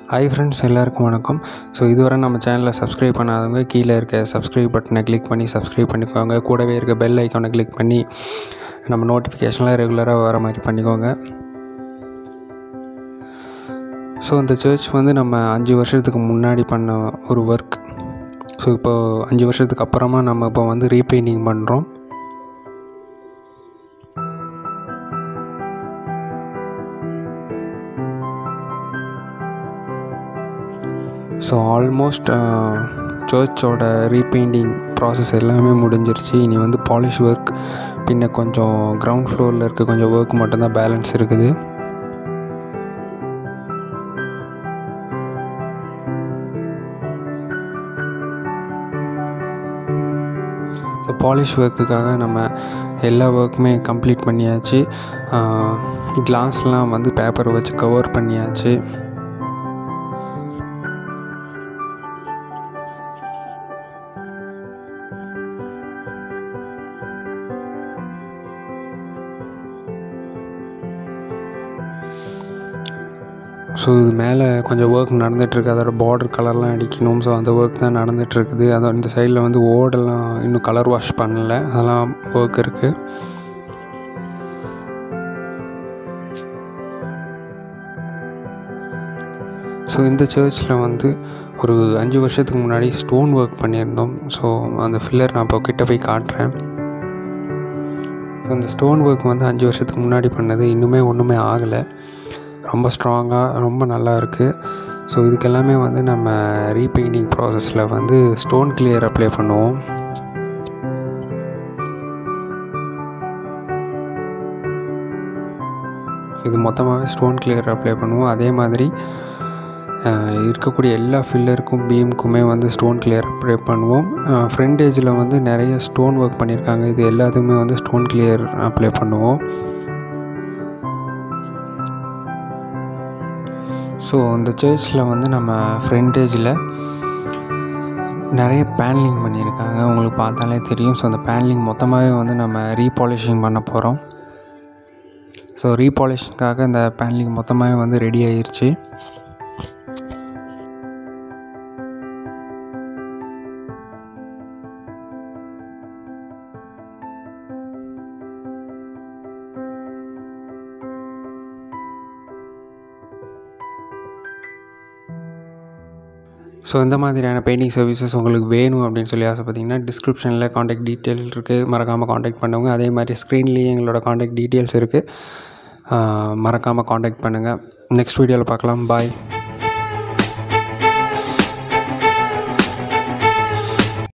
Hi friends, எல்லாருக்கும் வணக்கம். So இதுவரை நம்ம சேனலை சப்ஸ்கிரைப் பண்ணாதவங்க கீழே இருக்க சப்ஸ்கிரைப் பட்டனை கிளிக் பண்ணி சப்ஸ்கிரைப் பண்ணிக்கோங்க. கூடவே இருக்க பெல் ஐக்கானை கிளிக் பண்ணி நம்ம நோட்டிஃபிகேஷன்லாம் ரெகுலராக வர மாதிரி பண்ணிக்கோங்க. ஸோ இந்த சர்ச் வந்து நம்ம 5 வருஷத்துக்கு முன்னாடி பண்ண ஒரு ஒர்க். ஸோ இப்போ 5 வருஷத்துக்கு அப்புறமா நம்ம இப்போ வந்து ரீபெயிண்டிங் பண்ணுறோம். ஸோ ஆல்மோஸ்ட் சர்ச்சோட ரீபெயிண்டிங் ப்ராசஸ் எல்லாமே முடிஞ்சிருச்சு. இனி வந்து பாலிஷ் ஒர்க், பின்ன கொஞ்சம் கிரவுண்ட் ஃப்ளோரில் இருக்க கொஞ்சம் ஒர்க் மட்டும்தான் பேலன்ஸ் இருக்குது. ஸோ பாலிஷ் ஒர்க்குக்காக நம்ம எல்லா ஒர்க்குமே கம்ப்ளீட் பண்ணியாச்சு. கிளாஸ்லாம் வந்து பேப்பர் வச்சு கவர் பண்ணியாச்சு. ஸோ இது மேலே கொஞ்சம் ஒர்க் நடந்துகிட்ருக்கு. அதோட பார்டர் கலர்லாம் அடிக்கணும். ஸோ அந்த ஒர்க் தான் நடந்துகிட்ருக்குது. அதோட இந்த சைடில் வந்து ஓடெல்லாம் இன்னும் கலர் வாஷ் பண்ணல, அதெல்லாம் ஒர்க் இருக்குது. ஸோ இந்த சர்ச்சில் வந்து ஒரு 5 வருஷத்துக்கு முன்னாடி ஸ்டோன் ஒர்க் பண்ணியிருந்தோம். ஸோ அந்த ஃபில்லர் நான் இப்போ கிட்ட போய் காட்டுறேன். ஸோ அந்த ஸ்டோன் ஒர்க் வந்து 5 வருஷத்துக்கு முன்னாடி பண்ணது இன்னுமே ஒன்றுமே ஆகலை. ரொம்ப ஸ்ட்ராங்காக ரொம்ப நல்லா இருக்குது. ஸோ இதுக்கெல்லாமே வந்து நம்ம ரீபெயிண்டிங் ப்ராசஸில் வந்து ஸ்டோன் கிளியர் அப்ளை பண்ணுவோம். இது மொத்தமாகவே ஸ்டோன் கிளியர் அப்ளை பண்ணுவோம். அதே மாதிரி இருக்கக்கூடிய எல்லா ஃபில்லருக்கும் பீமுக்குமே வந்து ஸ்டோன் கிளியர் அப்ளை பண்ணுவோம். ஃப்ரண்ட் ஏஜில் வந்து நிறைய ஸ்டோன் ஒர்க் பண்ணியிருக்காங்க. இது எல்லாத்துக்குமே வந்து ஸ்டோன் கிளியர் அப்ளை பண்ணுவோம். ஸோ இந்த சர்ச்சில் வந்து நம்ம ஃப்ரண்டேஜில் நிறைய பேனலிங் பண்ணியிருக்காங்க, உங்களுக்கு பார்த்தாலே தெரியும். ஸோ அந்த பேனலிங் மொத்தமாகவே வந்து நம்ம ரீபாலிஷிங் பண்ண போகிறோம். ஸோ ரீபாலிஷிங்காக இந்த பேனலிங் மொத்தமாகவே வந்து ரெடி ஆயிடுச்சு. ஸோ இந்த மாதிரியான பெயிண்டிங் சர்வீசஸ் உங்களுக்கு வேணும் அப்படின்னு சொல்லி ஆசைப்பட்டீங்கன்னா டிஸ்கிரிப்ஷனில் காண்டாக்ட் டீட்டெயில் இருக்குது, மறக்காமல் காண்டாக்ட் பண்ணுங்கள். அதே மாதிரி ஸ்க்ரீன்லேயே எங்களோட காண்டாக்ட் டீட்டெயில்ஸ் இருக்குது, மறக்காமல் காண்டாக்ட் பண்ணுங்கள். நெக்ஸ்ட் வீடியோவில் பார்க்கலாம். பாய்.